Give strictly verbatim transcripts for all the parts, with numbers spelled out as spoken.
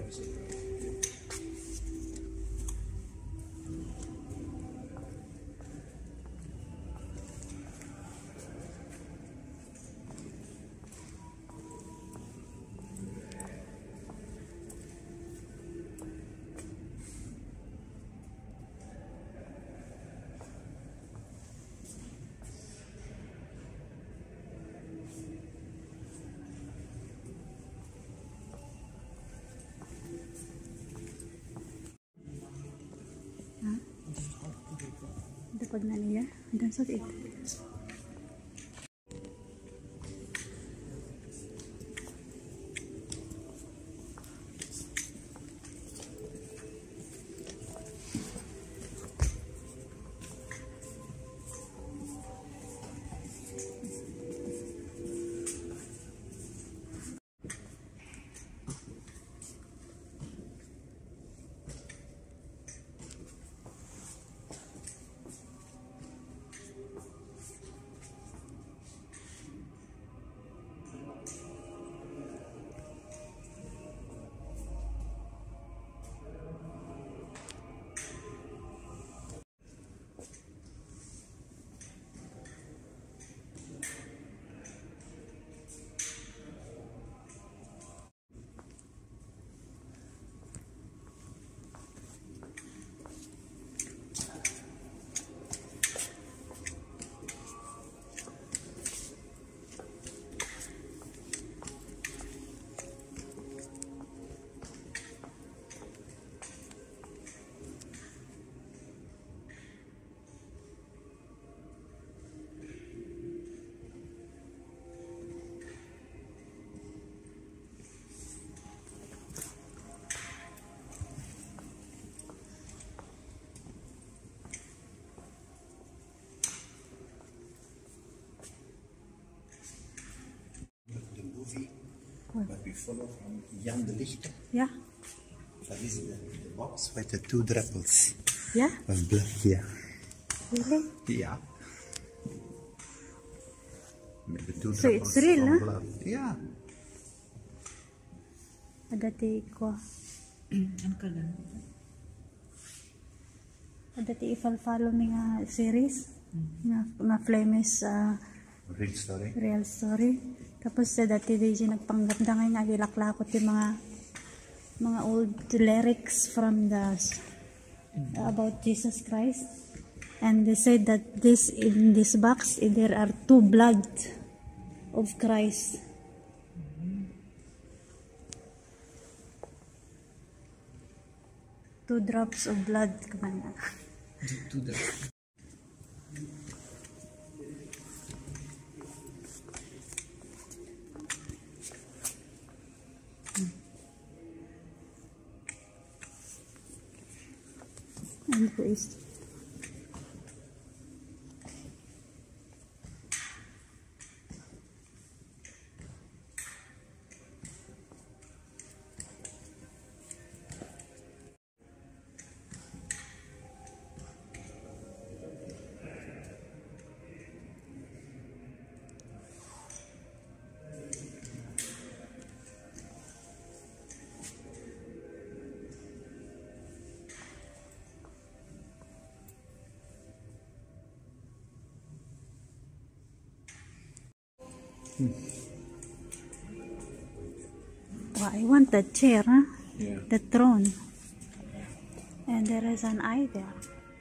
Dapat na nila hanggang sa ito. But we follow from Jan de Lichte. Yeah. That is the, the box with the two dropples. Yeah. Of blood. Yeah. Really? Yeah. With the two So dropples it's real, of huh? blood. Yeah. Adati ko. Ang kagan. Adati i-follow mi nga series. Nga, nga famous uh, Real story. real story. Tapos sa dati di siya nagpangganda ngayon nga gilaklakot yung mga mga old lyrics from the about Jesus Christ, and they said that this in this box there are two blood of Christ. Two drops of blood kumana. Two drops. Ano po is Hmm. Well, I want the chair, huh? Yeah. The throne. And there is an eye there.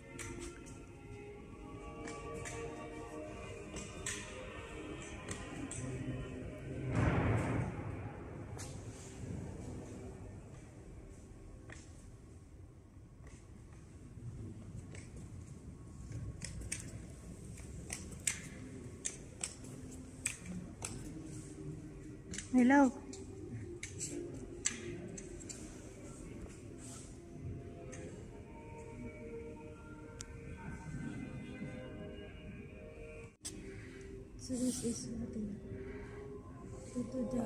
Hello. So this is nothing. Go to the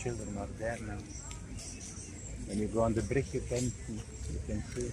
children are there now. When you go on the bridge, you can you can see.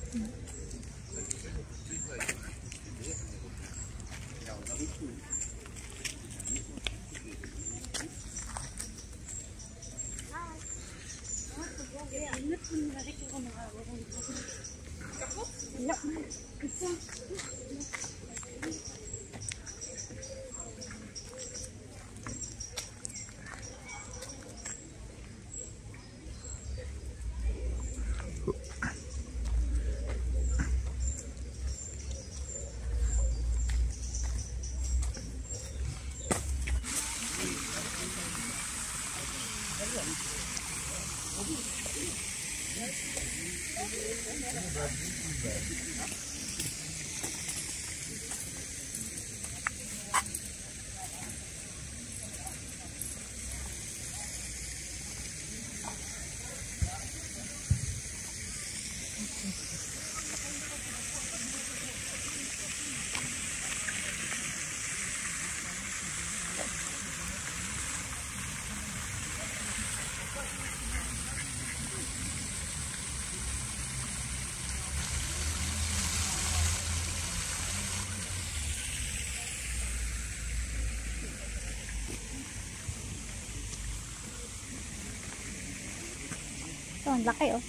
Ito, ang laki oh.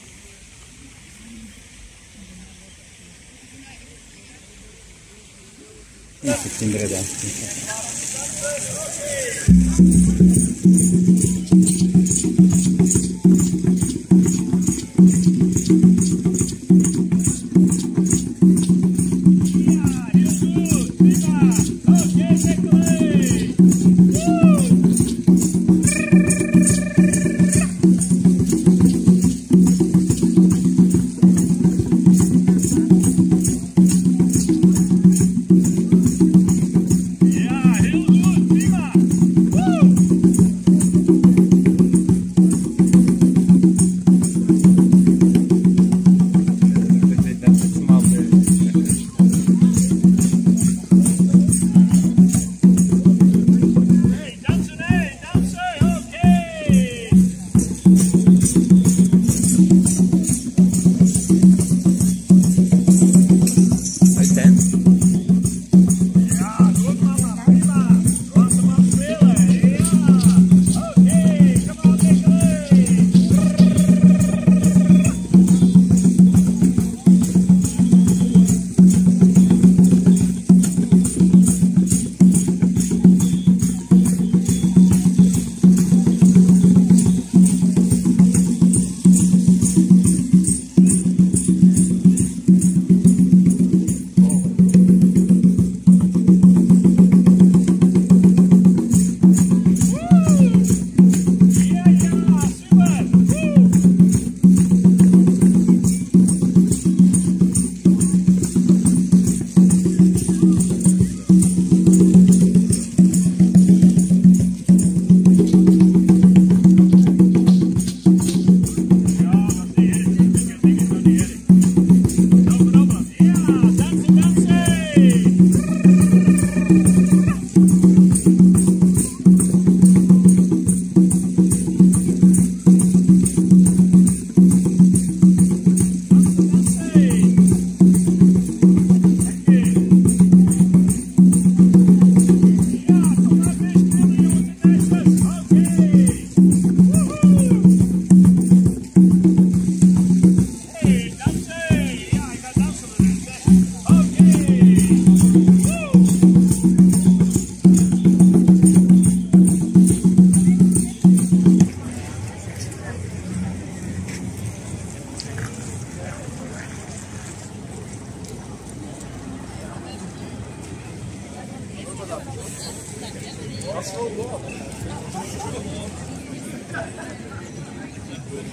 sixteen grade.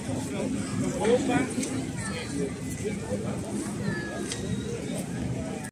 Opa!